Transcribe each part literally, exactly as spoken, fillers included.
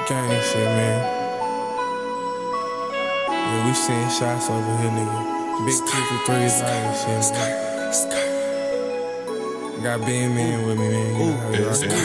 Gang shit, man. Yeah, we seeing shots over here, nigga. Big two for threes, all that shit, man. Got Bean Man with me, man. You know how we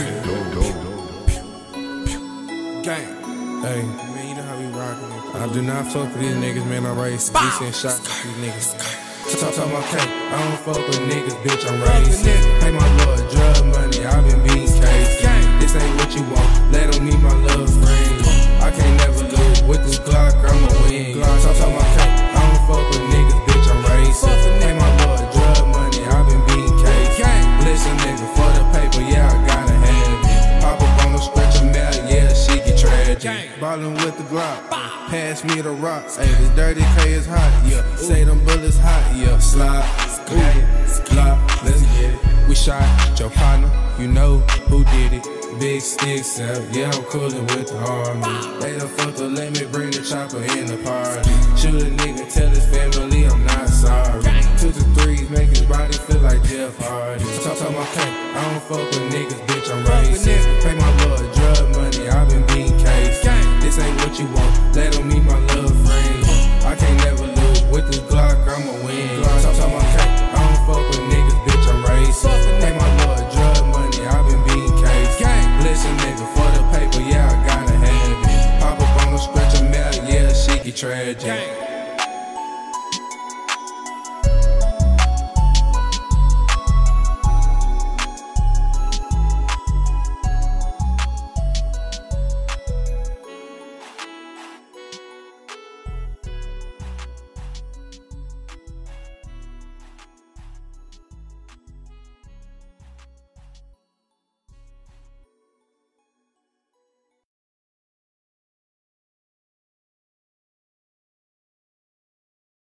rockin'. Gang. Hey, man, you know how we rockin'. I do not fuck with these niggas, man. I'm racist. We seeing shots with these niggas. Talk, talk my cake. I don't fuck with niggas, bitch. I'm racist. Pay my lord drug money. I been beating cases. This ain't what you want. Let them meet my little friend. I can't never lose with this Glock. I'ma win. Talk, talk my cake. I don't fuck with niggas, bitch. I'm racist. Pay my lord drug money. I been beating cases. Bless a nigga for the paper. Yeah, I gotta have it. Pop up on the stretcher mail. Yeah, she get tragic. Ballin' with the Glock. Pass me the rocks. Hey, this dirty K is hot. Yeah, say them bullets hot. Yeah, slide, slide, slide. Let's get it. We shot your partner. You know who did it. Big sticks out. Yeah, I'm coolin' with the army. They done fucked the limit. Bring the chopper in the party. Shoot a nigga. Tell his family I'm not sorry. Two to threes make his body feel like Jeff Hardy. Talk, talk my cake. I don't fuck with niggas, bitch. I'm racist. Pay my blood, drug money. I been beating cases. This ain't what you want. Let them meet my little friend. I can't never lose with this Glock. I'ma win. Talk, talk my cake. I don't fuck with niggas, bitch. I'm racist. Pay my blood, drug money. I been beating cases. Bless a nigga for the paper. Yeah, I gotta have it. Pop up on the stretcher mail. Yeah, she get tragic.